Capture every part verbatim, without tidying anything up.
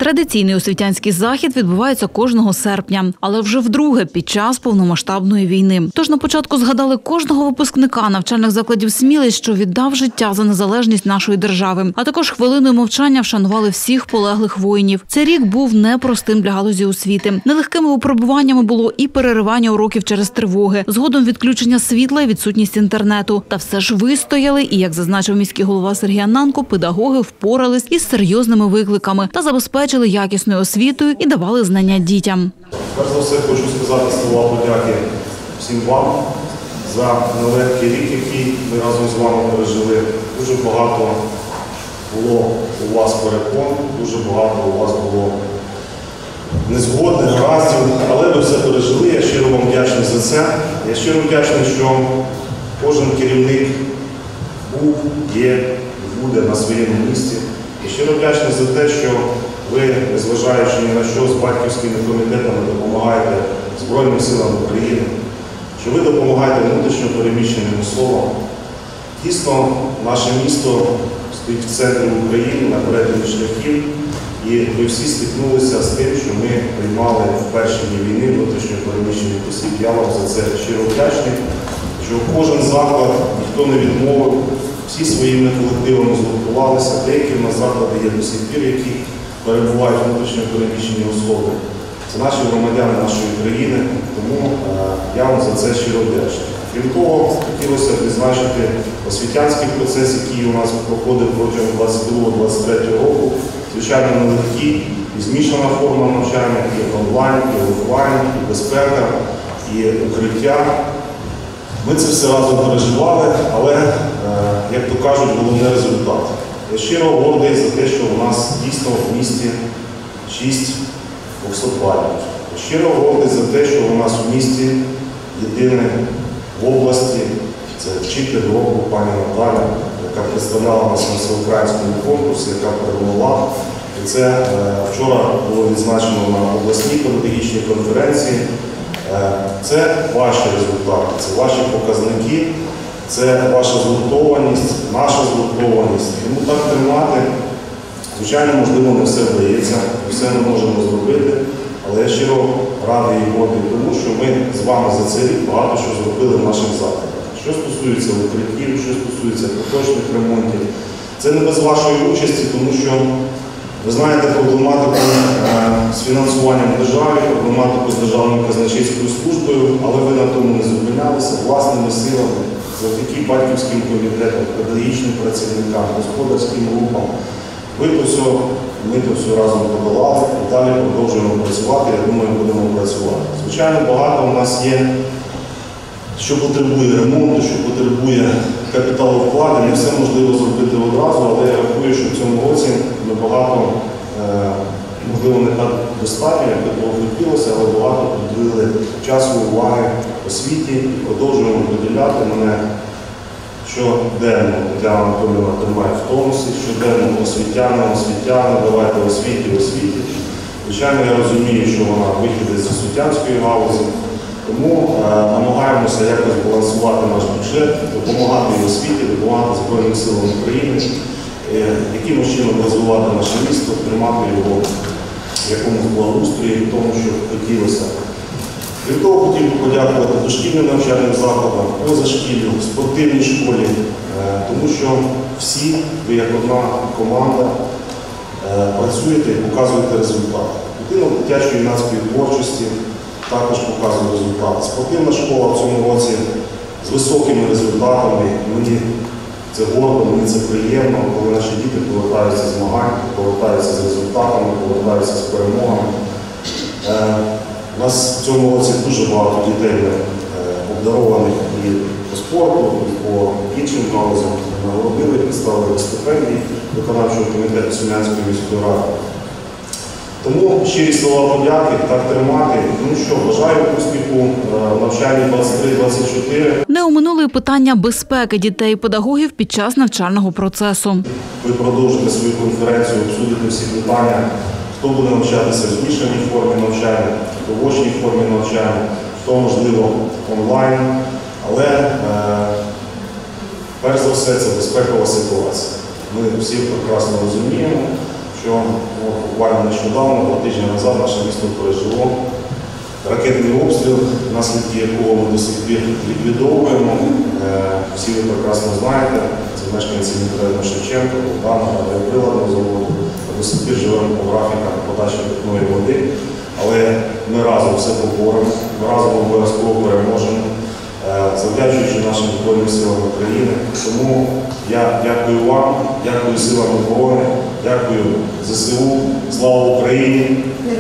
Традиційний освітянський захід відбувається кожного серпня, але вже вдруге під час повномасштабної війни. Тож на початку згадали кожного випускника навчальних закладів Сміли, що віддав життя за незалежність нашої держави. А також хвилиною мовчання вшанували всіх полеглих воїнів. Цей рік був непростим для галузі освіти. Нелегкими випробуваннями було і переривання уроків через тривоги, згодом відключення світла і відсутність інтернету. Та все ж вистояли і, як зазначив міський голова Сергій Ананко, педагоги впорались із серйозними викликами та забезпечили якісною освітою і давали знання дітям. Перш за все хочу сказати слова подяки всім вам за нелегкий рік, який ми разом з вами пережили. Дуже багато було у вас перепон, дуже багато у вас було незгодних, гараздів, але ви все пережили. Я щиро вам вдячний за це. Я щиро вдячний, що кожен керівник був, є і буде на своєму місці. Я щиро вдячний за те, що ви, незважаючи ні на що, з батьківськими комітетами допомагаєте Збройним силам України, що ви допомагаєте внутрішньо переміщеним особам. Дійсно, наше місто стоїть в центрі України, на перетині шляхів, і ви всі стикнулися з тим, що ми приймали в перші дні війни внутрішньо переміщених осіб. Я вам за це щиро вдячний, що кожен заклад, ніхто не відмовив, всі своїми колективами згуртувалися. Деякі в нас заклади є до сих пір, які перебувають внутрішньо переміщені особи. Це наші громадяни нашої країни, тому е, я вам за це щиро вдячний. Крім того, хотілося б відзначити освітянський процес, який у нас проходив протягом двадцять другого - двадцять третього року. Звичайно, нелегкий і змішана форма навчання, і онлайн, і офлайн, і безпека, і укриття. Ми це все разом переживали, але, е, як то кажуть, головний результат. Я щиро гордий за те, що у нас дійсно в місті шість двохсотбальників. Я щиро гордий за те, що у нас в місті єдине в області, це вчитель року пані Наталя, яка представляла нас на всеукраїнському конкурсі, яка перемогла. І це е, вчора було відзначено на обласній педагогічній конференції. Е, це ваші результати, це ваші показники. Це ваша згуртованість, наша згуртованість. Тому так тримати, звичайно, можливо, не все вдається, не все ми можемо зробити, але я щиро радий і гордий тому, що ми з вами за цей рік багато що зробили в наших закладах. Що стосується укриттів, що стосується поточних ремонтів, це не без вашої участі, тому що ви знаєте проблематику з фінансуванням держави, проблематику з Державною казначейською службою, але ви на тому не зупинялися власними силами. Завдяки батьківським комітетам, педагогічним працівникам, господарським групам. Ви то все, ми то все разом подолали і далі продовжуємо працювати, я думаю, будемо працювати. Звичайно, багато у нас є, що потребує ремонту, що потребує капіталовкладення, все можливо зробити одразу, але я рахую, що в цьому році ми багато, е, можливо, не так достатньо, як би того хотілося, але багато приділили часу, уваги освіті і продовжуємо поділяти. Мене щоденно Тетяна Анатоліївна тримає в тонусі, щоденно освітяни, освітяни, давайте освіті, освіті. Звичайно, я розумію, що вона вихідить з освітянської галузі, тому е, намагаємося якось балансувати наш бюджет, допомагати і освіті, допомагати Збройним силам України, е, якимось чином розвивати наше місто, тримати його в якомусь благоустрої, в тому, що хотілося. Крім того, хотів би подякувати дошкільним навчальним закладам, позашкіллю, спортивній школі, тому що всі, ви як одна команда, працюєте і показуєте результати. Будинок дитячо-юнацької творчості також показує результати. Спортивна школа в цьому році з високими результатами. Мені це гордо, мені це приємно, коли наші діти повертаються з змагань, повертаються з результатами, повертаються з перемогами. У нас в цьому році дуже багато дітей обдарованих і по спорту, і по іншим галузям. Нагородили, представили стипендії виконавчого комітету Смілянської міської ради. Тому щирі слова подяки, так тримати. Ну що, бажаю успіху в навчанні двадцять три - двадцять чотири. Не оминули питання безпеки дітей і педагогів під час навчального процесу. Ви продовжите свою конференцію, обсудите всі питання, хто буде навчатися в змішаній формі навчання, в очній формі навчання, хто, можливо, онлайн. Але е, перш за все це безпекова ситуація. Ми всі прекрасно розуміємо, що от, буквально нещодавно, два тижні назад, наше місто пережило ракетний обстріл, наслідки якого ми до сих пір ліквідовуємо. Всі ви прекрасно знаєте, це мешканці мікрорайону Шевченка, Богдана, приладного заводу. До сих пір живемо по графіках подачі питної води, але ми разом все поборемо, ми разом обов'язково переможемо, завдячуючи нашим Збройним силам України. Тому я дякую вам, дякую силам оборони, дякую ЗСУ, слава Україні!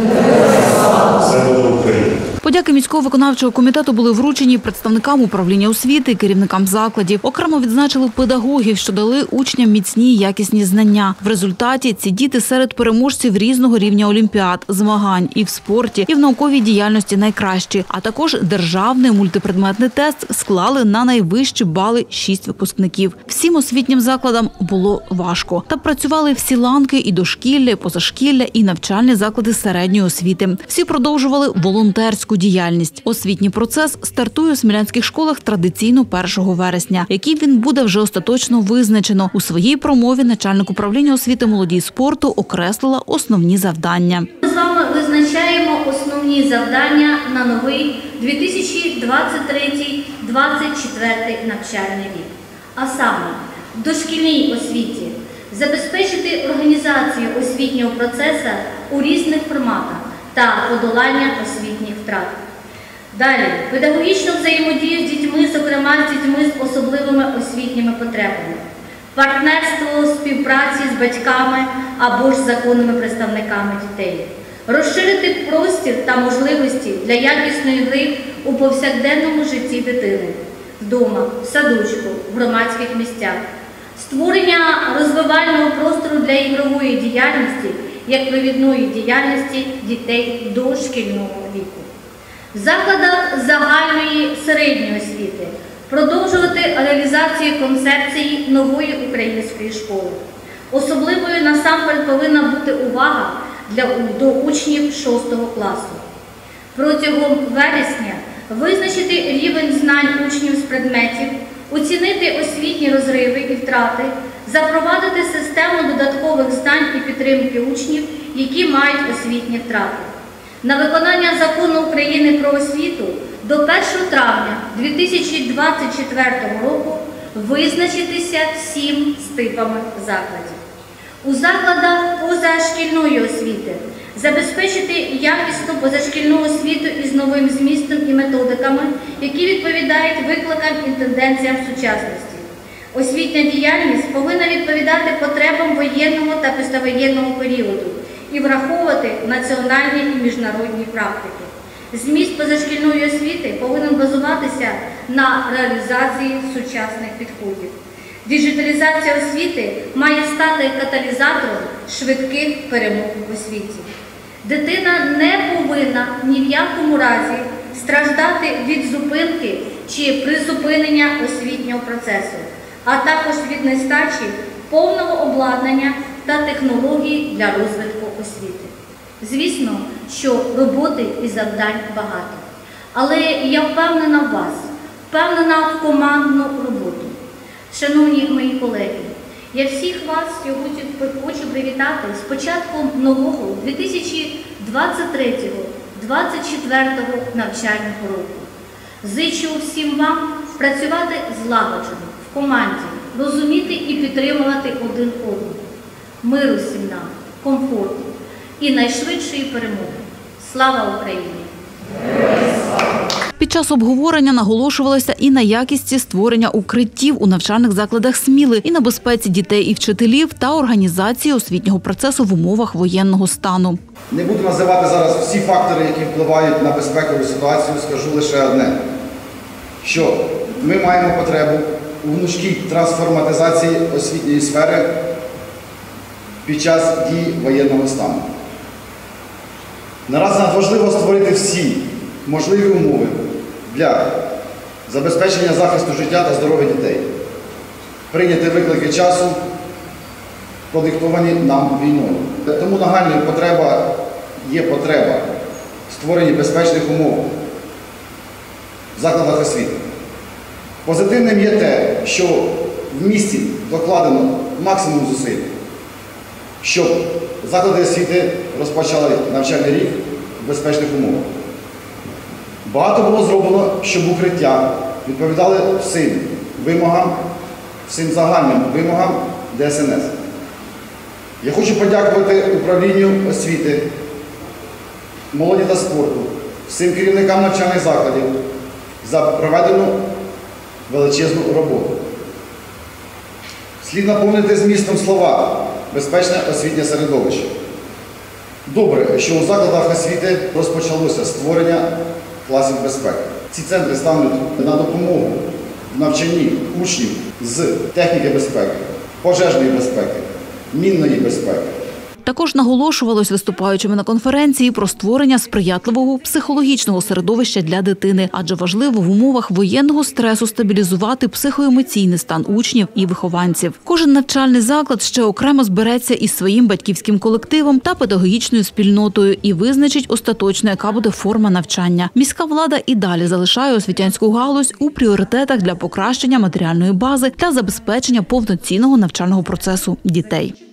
Все буде в Україні! Подяки міського виконавчого комітету були вручені представникам управління освіти, керівникам закладів. Окремо відзначили педагогів, що дали учням міцні й якісні знання. В результаті ці діти серед переможців різного рівня олімпіад, змагань і в спорті, і в науковій діяльності найкращі. А також державний мультипредметний тест склали на найвищі бали шість випускників. Всім освітнім закладам було важко. Та працювали всі ланки і дошкілля, і позашкілля, і навчальні заклади середньої освіти. Всі продовжували волонтерську діяльність. Освітній процес стартує у смілянських школах традиційно першого вересня, який він буде вже остаточно визначено. У своїй промові начальник управління освіти, молоді і спорту окреслила основні завдання. Ми з вами визначаємо основні завдання на новий дві тисячі двадцять третій - двадцять четвертий навчальний рік. А саме, в дошкільній освіті забезпечити організацію освітнього процесу у різних форматах та подолання освітніх втрат. Далі, педагогічну взаємодію з дітьми, зокрема з дітьми з особливими освітніми потребами, партнерство, співпраці з батьками або ж законними представниками дітей, розширити простір та можливості для якісної гри у повсякденному житті дитини, вдома, в садочку, в громадських місцях, створення розвивального простору для ігрової діяльності, як провідної діяльності дітей дошкільного віку. В закладах загальної середньої освіти продовжувати реалізацію концепції нової української школи. Особливою насамперед повинна бути увага для, до учнів шостого класу. Протягом вересня визначити рівень знань учнів з предметів, оцінити освітні розриви і втрати, запровадити систему додаткових знань і підтримки учнів, які мають освітні втрати. На виконання Закону України про освіту до першого травня дві тисячі двадцять четвертого року визначитися всім з типами закладів. У закладах позашкільної освіти забезпечити якісну позашкільну освіту із новим змістом і методиками, які відповідають викликам і тенденціям сучасності. Освітня діяльність повинна відповідати потребам воєнного та післявоєнного періоду і враховувати національні і міжнародні практики. Зміст позашкільної освіти повинен базуватися на реалізації сучасних підходів. Діджиталізація освіти має стати каталізатором швидких перемог в освіті. Дитина не повинна ні в якому разі страждати від зупинки чи призупинення освітнього процесу, а також від нестачі повного обладнання та технологій для розвитку освіти. Звісно, що роботи і завдань багато. Але я впевнена в вас, впевнена в командну роботу. Шановні мої колеги, я всіх вас сьогодні хочу привітати з початком нового дві тисячі двадцять третього - двадцять четвертого навчального року. Зичу всім вам працювати злагоджено, в команді, розуміти і підтримувати один одного. Миру всім нам, комфорту і найшвидшої перемоги. Слава Україні! Під час обговорення наголошувалося і на якісті створення укриттів у навчальних закладах Сміли, і на безпеці дітей і вчителів та організації освітнього процесу в умовах воєнного стану. Не буду називати зараз всі фактори, які впливають на безпекову ситуацію, скажу лише одне, що ми маємо потребу у гнучкій трансформатизації освітньої сфери під час дій воєнного стану. Наразі надважливо створити всі можливі умови для забезпечення захисту життя та здоров'я дітей, прийняти виклики часу, продиктовані нам війною. Тому нагальною потреба є потреба в створенні безпечних умов в закладах освіти. Позитивним є те, що в місті докладено максимум зусиль, щоб заклади освіти розпочали навчальний рік в безпечних умовах. Багато було зроблено, щоб укриття відповідали всім вимогам, всім загальним вимогам Д S N S. Я хочу подякувати управлінню освіти, молоді та спорту, всім керівникам навчальних закладів за проведену величезну роботу. Слід наповнити змістом слова «безпечне освітнє середовище». Добре, що у закладах освіти розпочалося створення класів безпеки. Ці центри стануть на допомогу в навчанні учнів з техніки безпеки, пожежної безпеки, мінної безпеки. Також наголошувалось виступаючими на конференції про створення сприятливого психологічного середовища для дитини, адже важливо в умовах воєнного стресу стабілізувати психоемоційний стан учнів і вихованців. Кожен навчальний заклад ще окремо збереться із своїм батьківським колективом та педагогічною спільнотою і визначить остаточно, яка буде форма навчання. Міська влада і далі залишає освітянську галузь у пріоритетах для покращення матеріальної бази та забезпечення повноцінного навчального процесу дітей.